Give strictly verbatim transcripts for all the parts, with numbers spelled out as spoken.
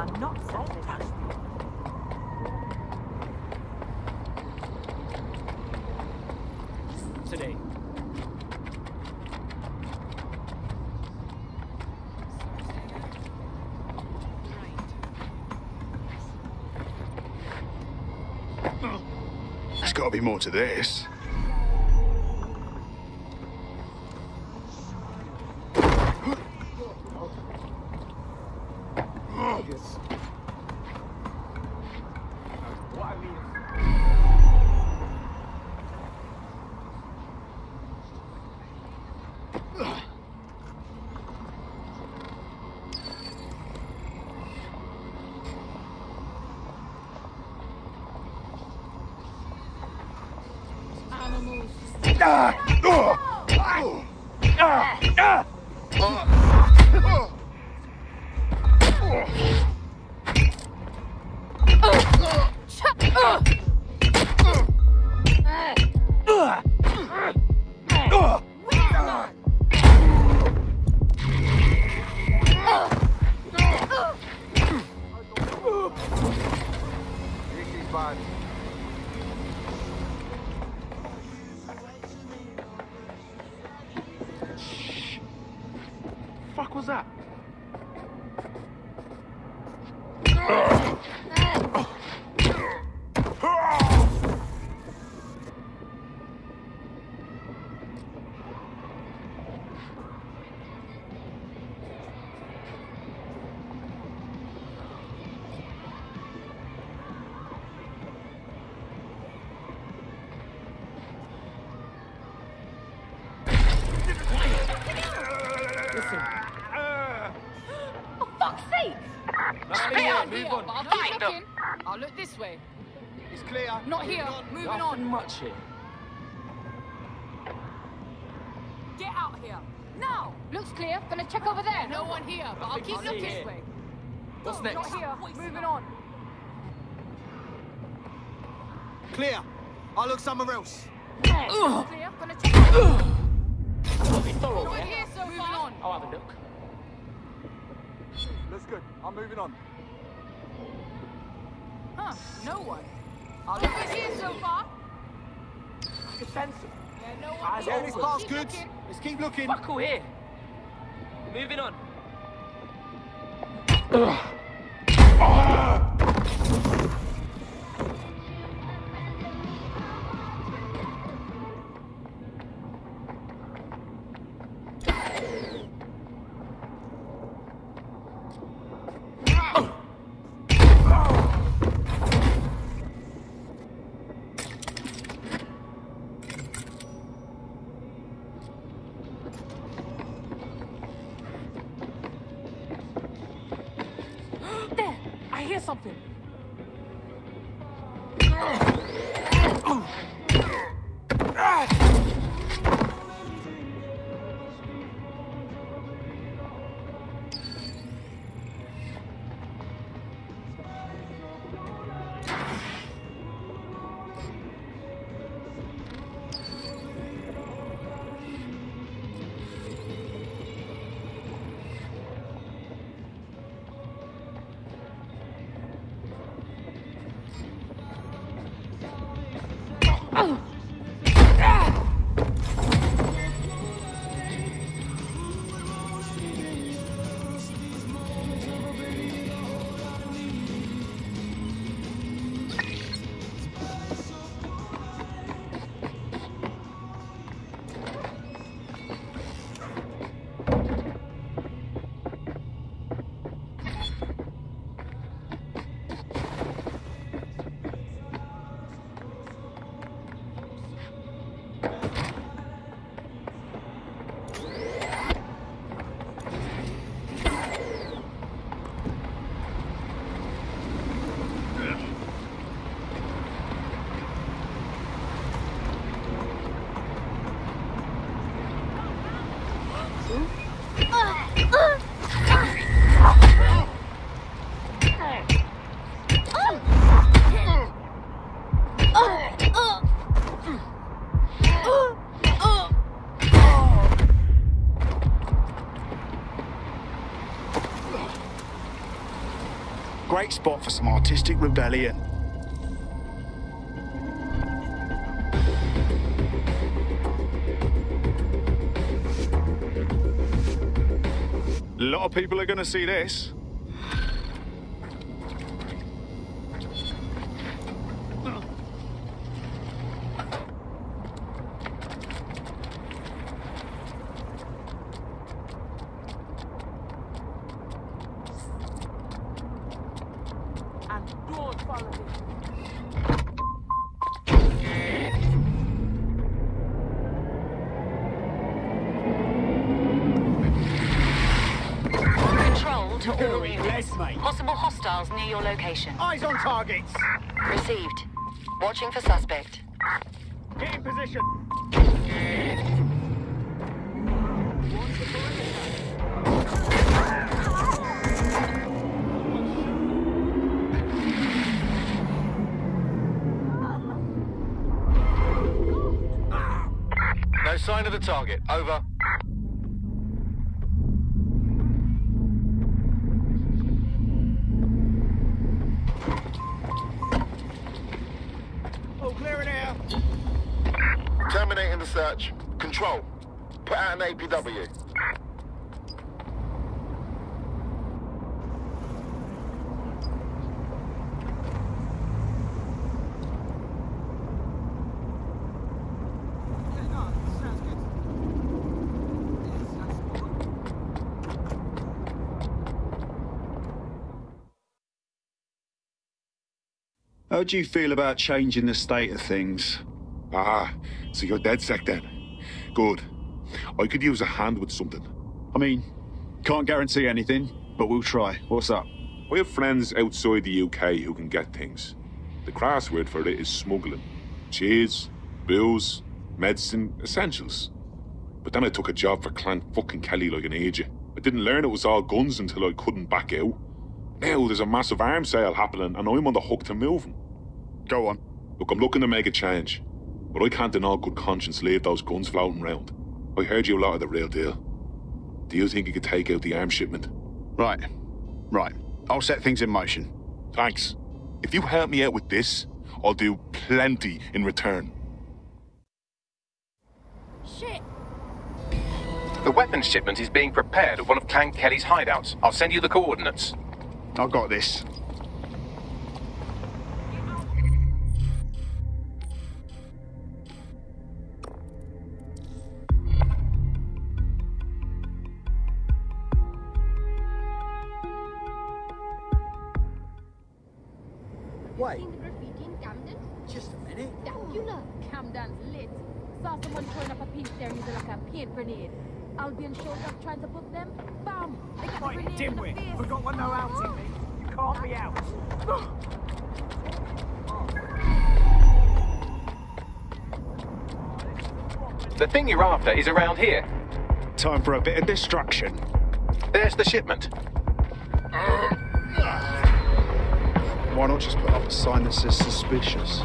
are not selfish. Today. There's got to be more to this. Fuck was that? I'll look this way. It's clear. Not here. Moving on. Nothing much here. Get out here. Now. Looks clear. Gonna check over there. No one here, but I'll keep looking this way. What's next? Not here. Moving on. Clear. I'll look somewhere else. Clear. Gonna check over I'll be thorough, Not yeah? here so moving far. on. I'll have a look. Looks good. I'm moving on. Huh, no one. I'll look at here so far. Defensive. Yeah, no one. Eyes Yeah, this part's Keep good. looking. Let's keep looking. Fuck all here. Moving on. Something. great spot for some artistic rebellion. A lot of people are going to see this. Possible hostiles near your location. Eyes on targets. Received. Watching for suspect. Get in position. No sign of the target. Over. Terminating the search. Control. Put out an A P W. How do you feel about changing the state of things? Ah, so you're dead sec then. Good. I could use a hand with something. I mean, can't guarantee anything, but we'll try. What's up? I have friends outside the U K who can get things. The crass word for it is smuggling. Cheese, booze, medicine, essentials. But then I took a job for Clan fucking Kelley like an idiot. I didn't learn it was all guns until I couldn't back out. Now there's a massive arms sale happening and I'm on the hook to move them. Go on. Look, I'm looking to make a change. But I can't in all good conscience leave those guns floating around. I heard you a lot of the real deal. Do you think you could take out the arms shipment? Right. Right. I'll set things in motion. Thanks. If you help me out with this, I'll do plenty in return. Shit! The weapons shipment is being prepared at one of Clan Kelley's hideouts. I'll send you the coordinates. I've got this. Wait, Seen the graffiti in Camden? just a minute. Dracula. Camden's lit. Saw someone throwing up a piece there using like a paint grenade. Albion showed up trying to book them. Bam! They got the Wait, grenade in the dimwit. face. Forgot what no outing means. You can't be out. The thing you're after is around here. Time for a bit of destruction. There's the shipment. Why not just put up a sign that says suspicious?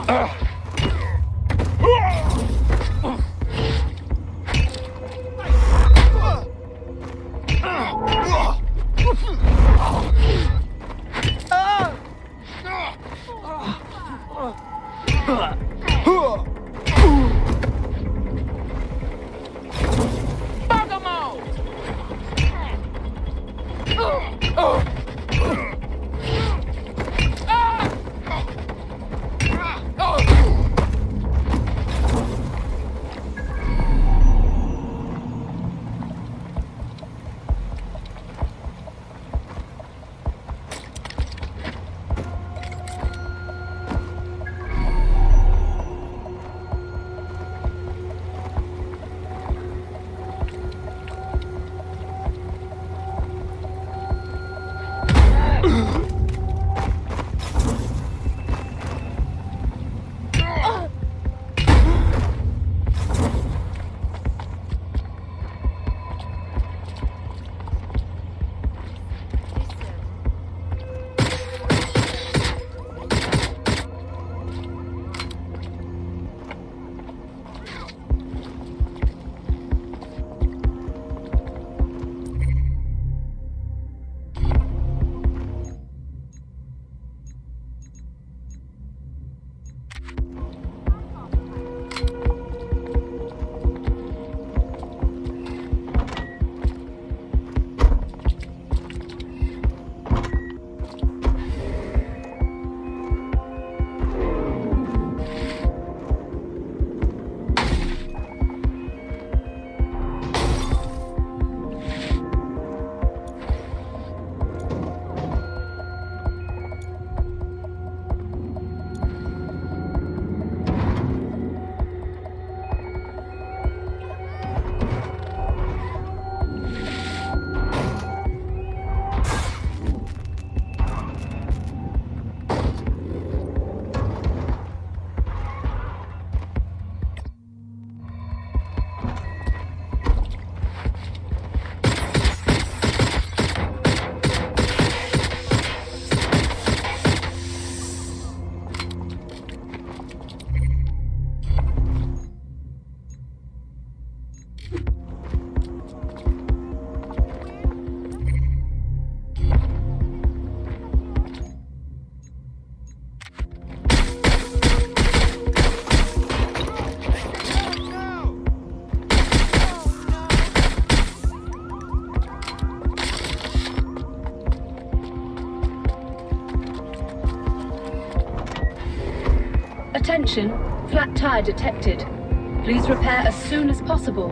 Attention, flat tire detected. Please repair as soon as possible.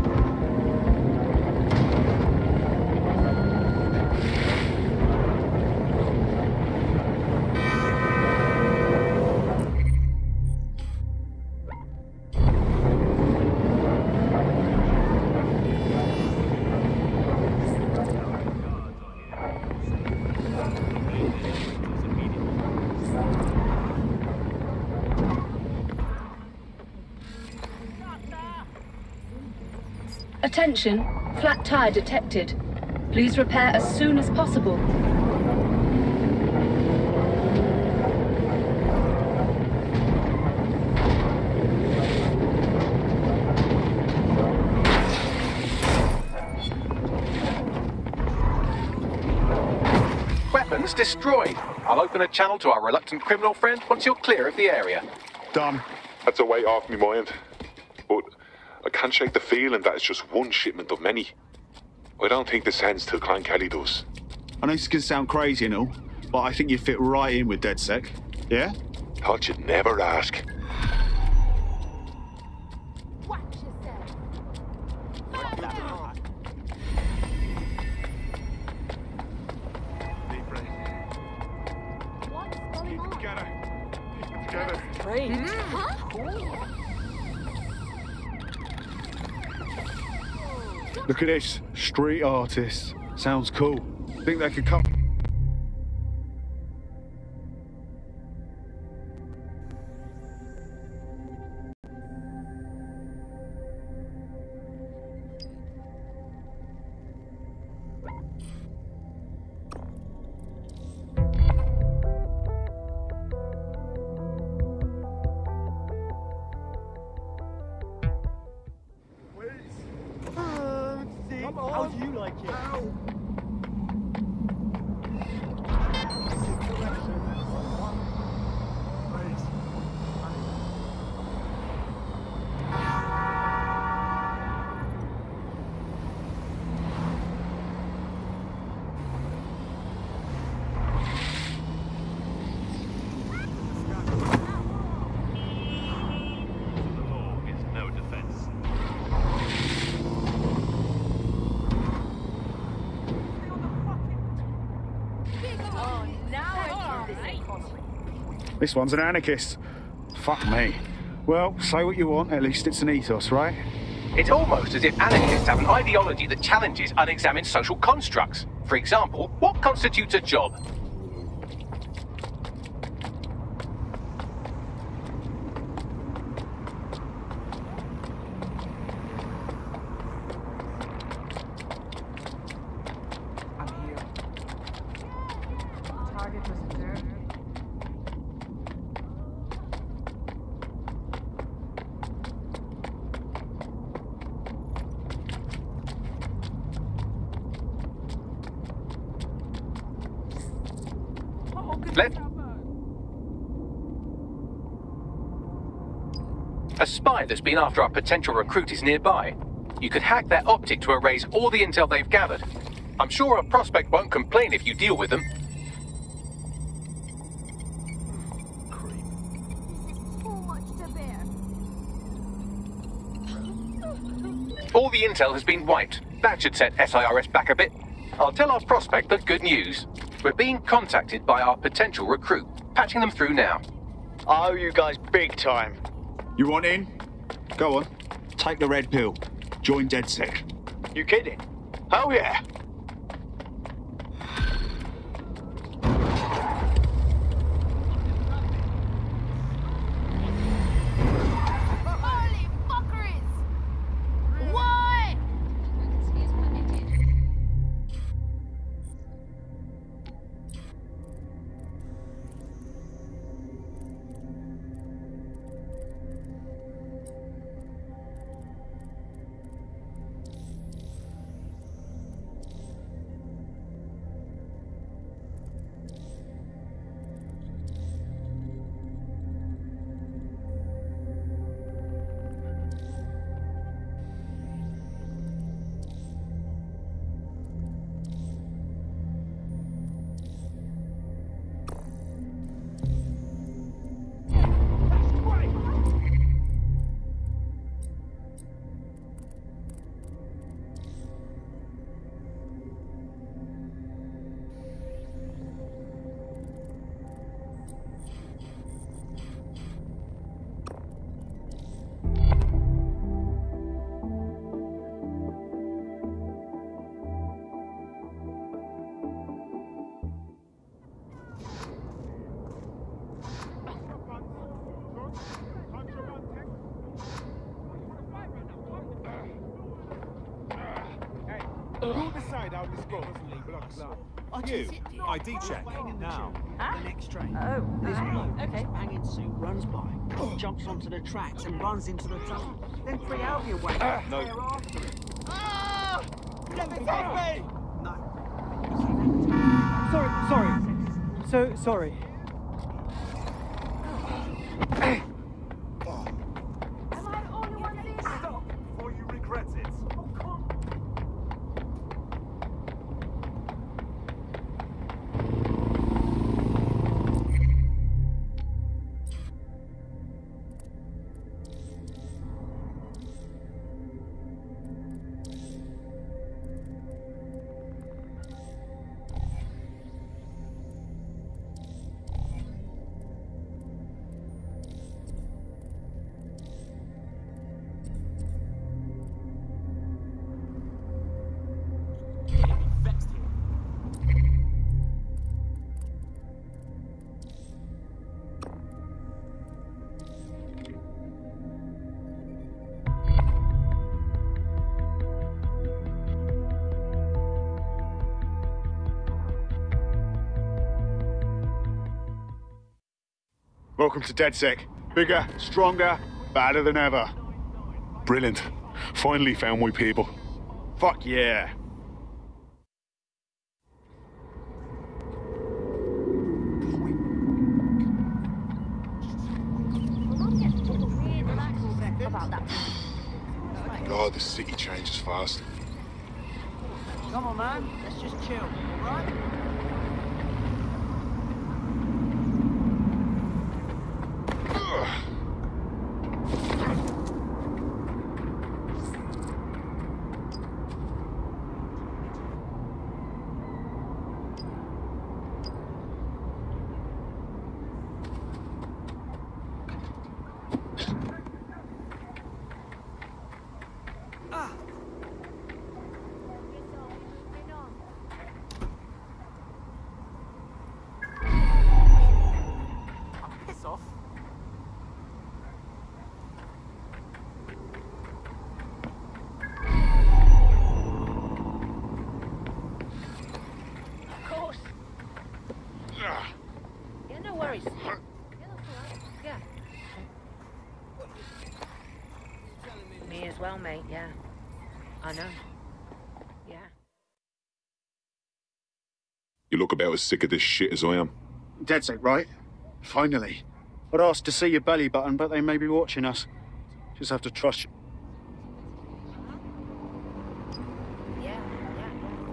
Attention, flat tire detected. Please repair as soon as possible. Weapons destroyed. I'll open a channel to our reluctant criminal friend once you're clear of the area. Done. That's a weight off my mind. But I can't shake the feeling that it's just one shipment of many. I don't think this ends till Clan Kelley does. I know this can sound crazy and all, but I think you fit right in with DedSec. Yeah? Thought you'd never ask. Watch yourself. Deep breath. What's going Keep it on? together. Keep it together. Strange. Huh? Look at this. Street artists. Sounds cool. Think they could come... Oh, now it's right. This one's an anarchist. Fuck me. Well, say what you want, at least it's an ethos, right? It's almost as if anarchists have an ideology that challenges unexamined social constructs. For example, what constitutes a job? Let... A spy that's been after our potential recruit is nearby. You could hack their optic to erase all the intel they've gathered. I'm sure our prospect won't complain if you deal with them. All the intel has been wiped. That should set S I R S back a bit. I'll tell our prospect the good news. We're being contacted by our potential recruit. Patching them through now. I owe you guys big time. You want in? Go on. Take the red pill. Join DedSec. You kidding? Oh yeah. Holy fuckeries! Why? Who decide how this goes? You, I D check, now. Huh? The next train. Oh, This right. bloke in Okay. his banging suit runs by, jumps onto the tracks and runs into the tunnel. Then three out of your way. No. They're after him. Ah! Let me take me! No. Sorry, sorry. So sorry. Am I the only one seeing that? Stop before you regret it. Oh, come. Welcome to DedSec. Bigger, stronger, badder than ever. Brilliant. Finally found my people. Fuck yeah. About that. God, the city changes fast. Come on, man. Let's just chill, all right? Yeah, no worries. Yeah, that's all right. Yeah. Me as well, mate, yeah. I know. Yeah. You look about as sick of this shit as I am. Dead set, right? Finally. I'd asked to see your belly button, but they may be watching us. Just have to trust you. Yeah, yeah.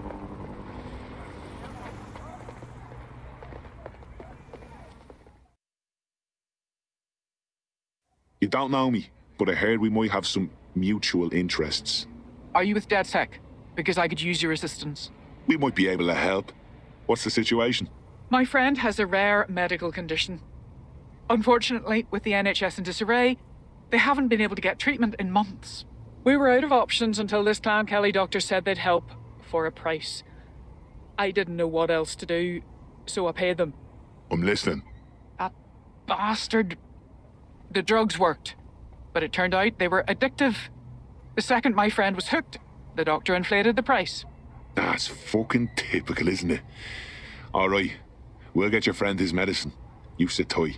You don't know me, but I heard we might have some mutual interests. Are you with DedSec? Because I could use your assistance. We might be able to help. What's the situation? My friend has a rare medical condition. Unfortunately, with the N H S in disarray, they haven't been able to get treatment in months. We were out of options until this clown Kelley doctor said they'd help for a price. I didn't know what else to do, so I paid them. I'm listening. That bastard. The drugs worked, but it turned out they were addictive. The second my friend was hooked, the doctor inflated the price. That's fucking typical, isn't it? All right, we'll get your friend his medicine. You sit tight.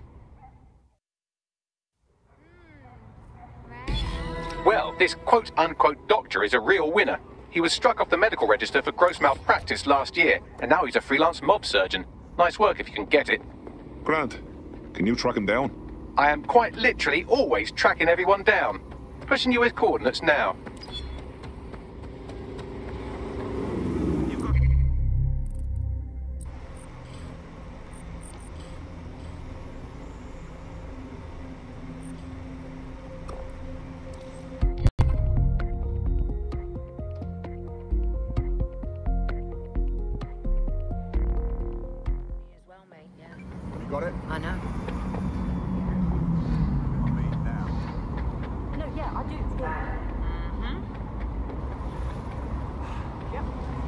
Well, this quote-unquote doctor is a real winner. He was struck off the medical register for gross malpractice last year, and now he's a freelance mob surgeon. Nice work if you can get it. Grant, can you track him down? I am quite literally always tracking everyone down. Pushing you his coordinates now. Got it? I know. I mean, now. No, yeah, I do. Mm-hmm. Yep.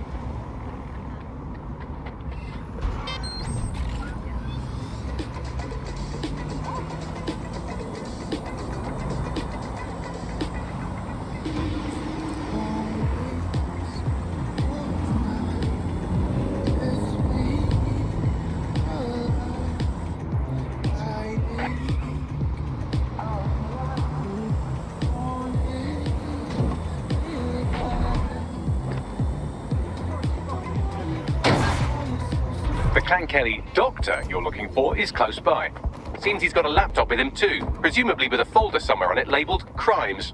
The Kelley doctor you're looking for is close by. Seems he's got a laptop with him too, presumably with a folder somewhere on it labelled Crimes.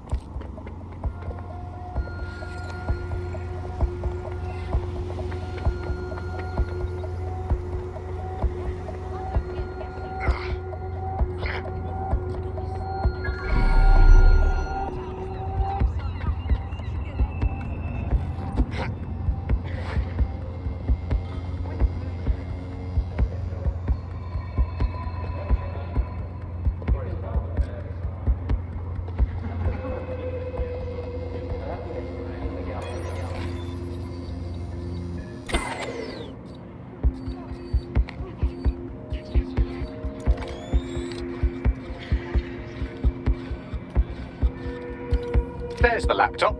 There's the laptop.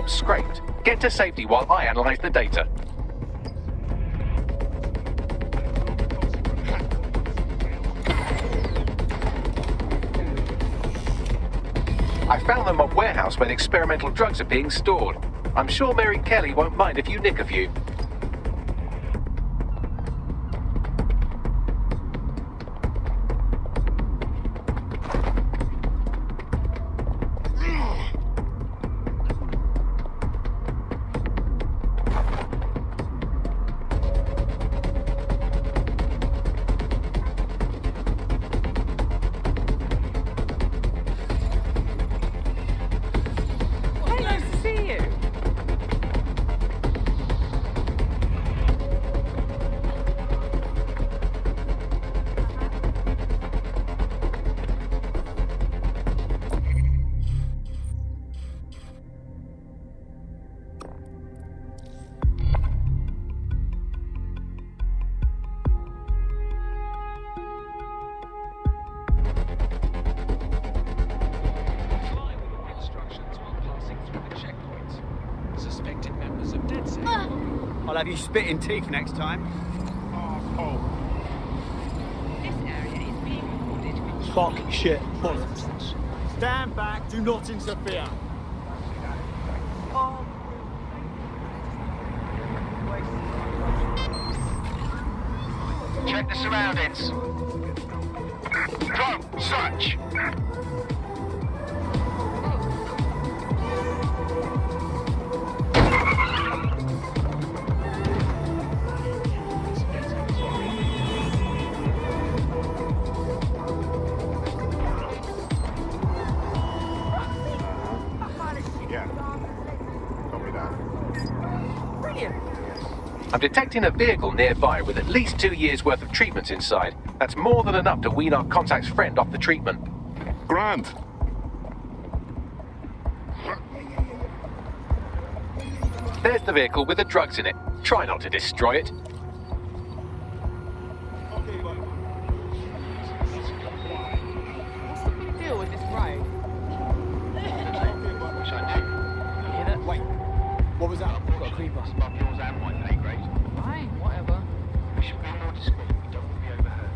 them scraped. Get to safety while I analyze the data. I found them at a warehouse where experimental drugs are being stored. I'm sure Mary Kelley won't mind if you nick a few. I'll have you spitting teeth next time. Oh, This area is being recorded. Fuck, shit, bollocks. stand back, do not interfere. Check the surroundings. Drone, search. I'm detecting a vehicle nearby with at least two years' worth of treatments inside. That's more than enough to wean our contact's friend off the treatment. Grant! There's the vehicle with the drugs in it. Try not to destroy it. What's the big deal with this road? Which I do. You hear that? Wait, what was that? I've got a creeper. Above yours and my pay grade. Fine, whatever. We should be more discreet. We don't want to be overheard.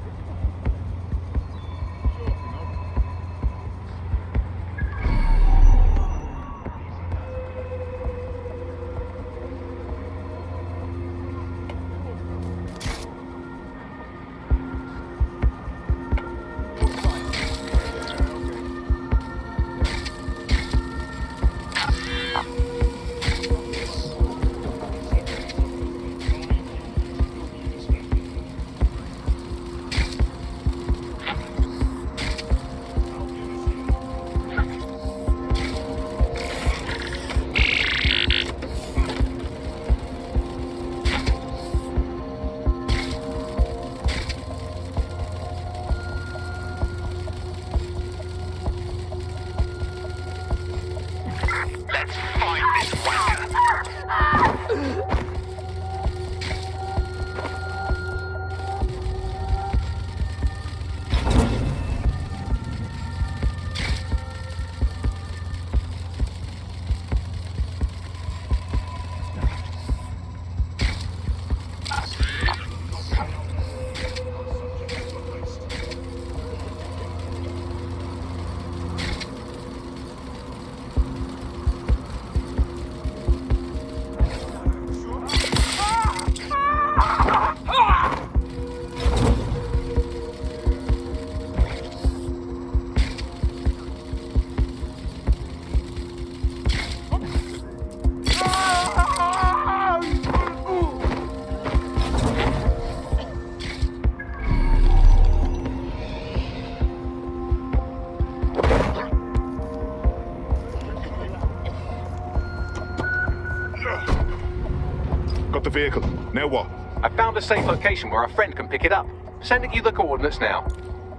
Got the vehicle. Now what? I found a safe location where a friend can pick it up. Sending you the coordinates now.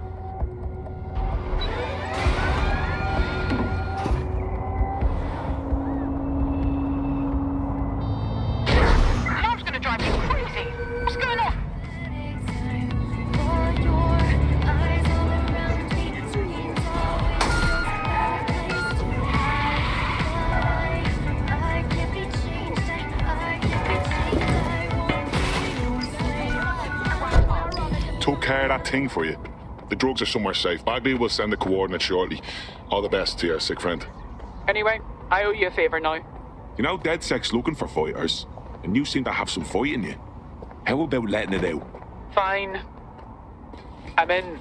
Mom's gonna drive you crazy. What's going on? took care of that thing for you. The drugs are somewhere safe. Bagley will send the coordinates shortly. All the best to your sick friend. Anyway, I owe you a favour now. You know, DedSec's looking for fighters, and you seem to have some fight in you. How about letting it out? Fine. I'm in.